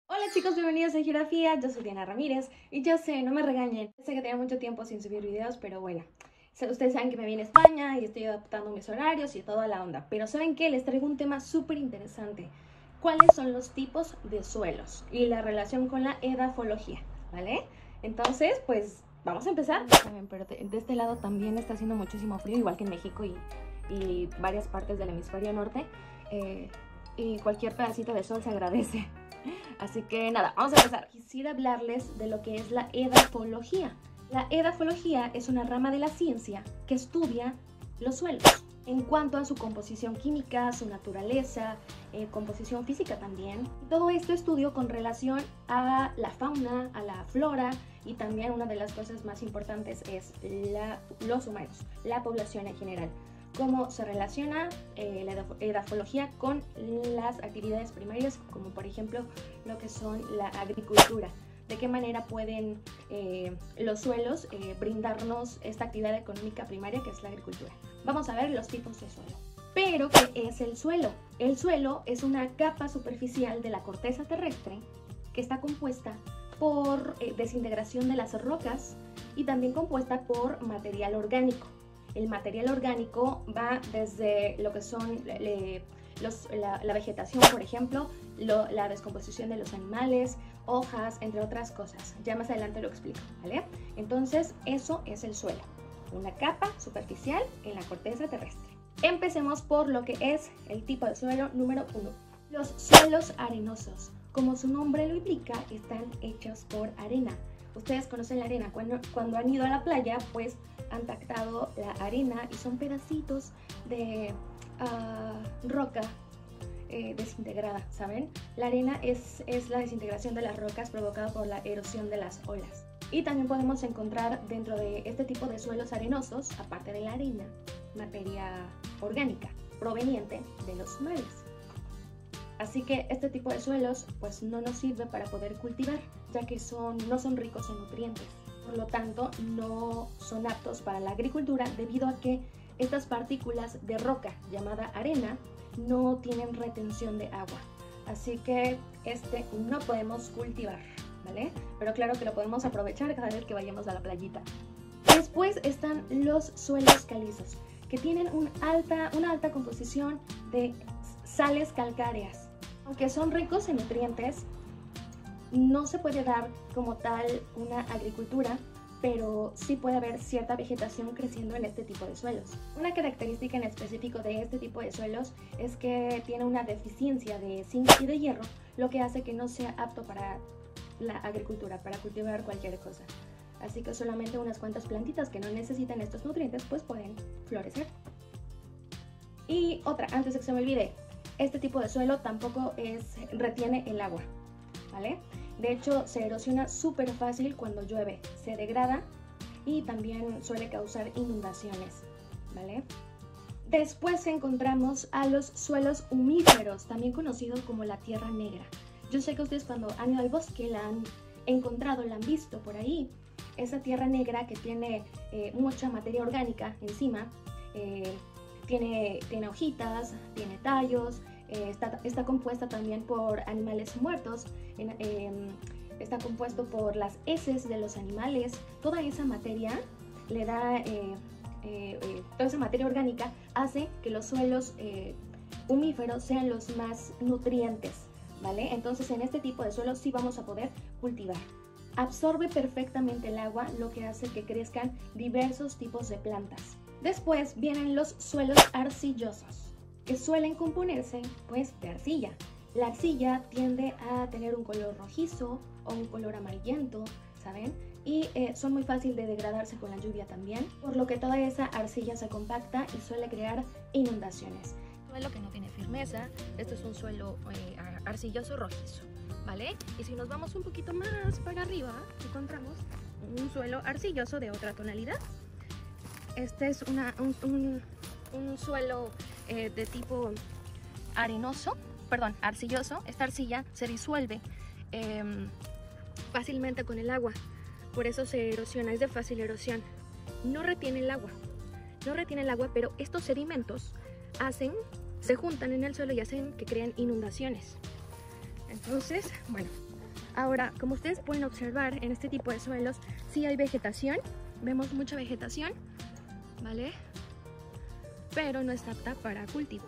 Hola chicos, bienvenidos a Geografía, yo soy Diana Ramírez y ya sé, no me regañen, sé que tenía mucho tiempo sin subir videos, pero bueno, ustedes saben que me vine a España y estoy adaptando mis horarios y toda la onda, pero ¿saben qué? Les traigo un tema súper interesante, ¿cuáles son los tipos de suelos y la relación con la edafología? ¿Vale? Entonces, pues vamos a empezar. Saben, pero de este lado también está haciendo muchísimo frío, igual que en México y varias partes del hemisferio norte, y cualquier pedacito de sol se agradece. Así que nada, vamos a empezar. Quisiera hablarles de lo que es la edafología. La edafología es una rama de la ciencia que estudia los suelos en cuanto a su composición química, su naturaleza, composición física también. Todo este estudio con relación a la fauna, a la flora y también una de las cosas más importantes es los humanos, la población en general. Cómo se relaciona la edafología con las actividades primarias, como por ejemplo lo que son la agricultura. De qué manera pueden los suelos brindarnos esta actividad económica primaria que es la agricultura. Vamos a ver los tipos de suelo. Pero, ¿qué es el suelo? El suelo es una capa superficial de la corteza terrestre que está compuesta por desintegración de las rocas y también compuesta por material orgánico. El material orgánico va desde lo que son la vegetación, por ejemplo, la descomposición de los animales, hojas, entre otras cosas. Ya más adelante lo explico, ¿vale? Entonces, eso es el suelo, una capa superficial en la corteza terrestre. Empecemos por lo que es el tipo de suelo número 1. Los suelos arenosos. Como su nombre lo implica, están hechos por arena. Ustedes conocen la arena, cuando han ido a la playa, pues han tactado la arena y son pedacitos de roca desintegrada, ¿saben? La arena es la desintegración de las rocas provocada por la erosión de las olas. Y también podemos encontrar dentro de este tipo de suelos arenosos, aparte de la arena, materia orgánica proveniente de los mares. Así que este tipo de suelos pues no nos sirve para poder cultivar, ya que no son ricos en nutrientes. Por lo tanto, no son aptos para la agricultura debido a que estas partículas de roca llamada arena no tienen retención de agua. Así que no podemos cultivar, ¿vale? Pero claro que lo podemos aprovechar cada vez que vayamos a la playita. Después están los suelos calizos, que tienen una alta composición de sales calcáreas. Aunque son ricos en nutrientes, no se puede dar como tal una agricultura, pero sí puede haber cierta vegetación creciendo en este tipo de suelos. Una característica en específico de este tipo de suelos es que tiene una deficiencia de zinc y de hierro, lo que hace que no sea apto para la agricultura, para cultivar cualquier cosa. Así que solamente unas cuantas plantitas que no necesitan estos nutrientes pues pueden florecer. Y otra, antes de que se me olvide, este tipo de suelo tampoco retiene el agua, ¿vale? De hecho, se erosiona súper fácil cuando llueve, se degrada y también suele causar inundaciones, ¿vale? Después encontramos a los suelos humíferos, también conocidos como la tierra negra. Yo sé que ustedes cuando han ido al bosque la han encontrado, la han visto por ahí. Esa tierra negra que tiene mucha materia orgánica encima, tiene hojitas, tiene tallos, está compuesta también por animales muertos, está compuesto por las heces de los animales. Toda esa materia le da, toda esa materia orgánica hace que los suelos humíferos sean los más nutrientes, ¿vale? Entonces en este tipo de suelos sí vamos a poder cultivar. Absorbe perfectamente el agua, lo que hace que crezcan diversos tipos de plantas. Después vienen los suelos arcillosos, que suelen componerse pues de arcilla. La arcilla tiende a tener un color rojizo o un color amarillento, ¿saben? Y son muy fáciles de degradarse con la lluvia también, por lo que toda esa arcilla se compacta y suele crear inundaciones. Suelo que no tiene firmeza, esto es un suelo arcilloso rojizo, ¿vale? Y si nos vamos un poquito más para arriba, encontramos un suelo arcilloso de otra tonalidad. Este es un suelo de tipo arcilloso. Esta arcilla se disuelve fácilmente con el agua, por eso se erosiona, es de fácil erosión. No retiene el agua, pero estos sedimentos se juntan en el suelo y hacen que creen inundaciones. Entonces, bueno, Ahora, como ustedes pueden observar, en este tipo de suelos sí hay vegetación, vemos mucha vegetación, ¿vale? Pero no está apta para cultivo.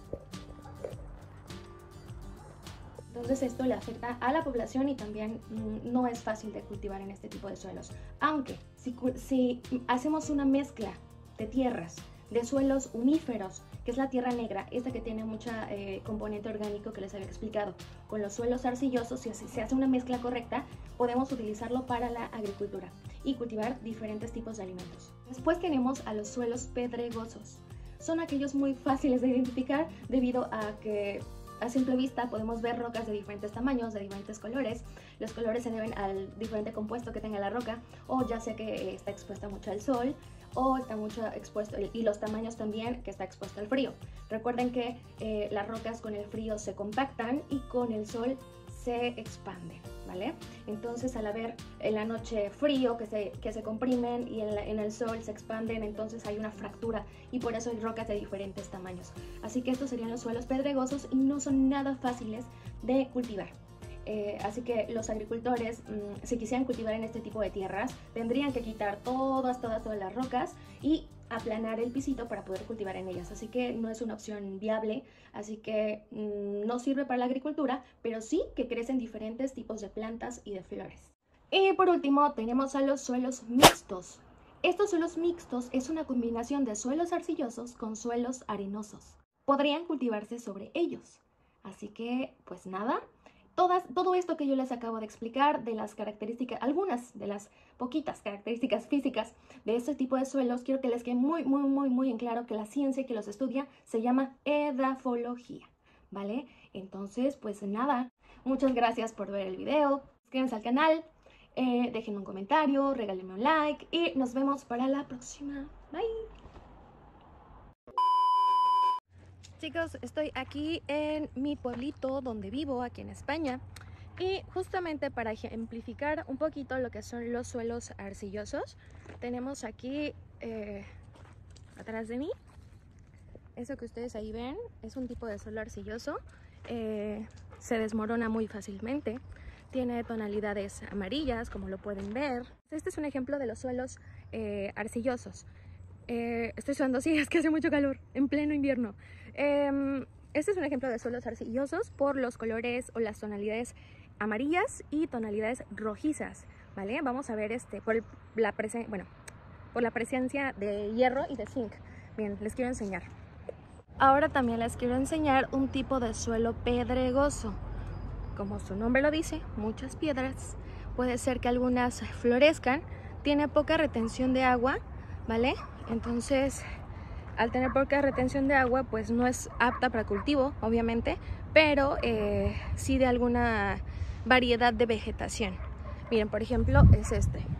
Entonces esto le afecta a la población y también no es fácil de cultivar en este tipo de suelos. Aunque si hacemos una mezcla de tierras, de suelos humíferos, que es la tierra negra, esta que tiene mucha componente orgánico que les había explicado, con los suelos arcillosos, si se hace una mezcla correcta, podemos utilizarlo para la agricultura y cultivar diferentes tipos de alimentos. Después tenemos a los suelos pedregosos. Son aquellos muy fáciles de identificar debido a que a simple vista podemos ver rocas de diferentes tamaños, de diferentes colores. Los colores se deben al diferente compuesto que tenga la roca, o ya sea que está expuesta mucho al sol, o está mucho expuesto, y los tamaños también, que está expuesto al frío. Recuerden que las rocas con el frío se compactan y con el sol se expanden, ¿vale? Entonces al haber en la noche frío que se comprimen y en el sol se expanden, entonces hay una fractura y por eso hay rocas de diferentes tamaños. Así que estos serían los suelos pedregosos y no son nada fáciles de cultivar. Así que los agricultores, si quisieran cultivar en este tipo de tierras, tendrían que quitar todas las rocas y aplanar el pisito para poder cultivar en ellas. Así que no es una opción viable, así que no sirve para la agricultura, pero sí que crecen diferentes tipos de plantas y de flores. Y por último tenemos a los suelos mixtos. Estos suelos mixtos es una combinación de suelos arcillosos con suelos arenosos. Podrían cultivarse sobre ellos. Así que, pues nada. Todo esto que yo les acabo de explicar de las características, algunas de las poquitas características físicas de este tipo de suelos, quiero que les quede muy en claro que la ciencia que los estudia se llama edafología, ¿vale? Entonces, pues nada, muchas gracias por ver el video, suscríbanse al canal, déjenme un comentario, regálenme un like y nos vemos para la próxima. Bye. Chicos, estoy aquí en mi pueblito donde vivo, aquí en España, y justamente para ejemplificar un poquito lo que son los suelos arcillosos, tenemos aquí atrás de mí, eso que ustedes ahí ven, es un tipo de suelo arcilloso, se desmorona muy fácilmente, tiene tonalidades amarillas, como lo pueden ver. Este es un ejemplo de los suelos arcillosos. Estoy sudando, sí, es que hace mucho calor, en pleno invierno. Este es un ejemplo de suelos arcillosos por los colores o las tonalidades amarillas y tonalidades rojizas, ¿vale? Vamos a ver por la presencia de hierro y de zinc. Bien, les quiero enseñar. Ahora también les quiero enseñar un tipo de suelo pedregoso. Como su nombre lo dice, muchas piedras. Puede ser que algunas florezcan, tiene poca retención de agua, ¿vale? Entonces, al tener poca retención de agua, pues no es apta para cultivo, obviamente, pero sí de alguna variedad de vegetación. Miren, por ejemplo, es este.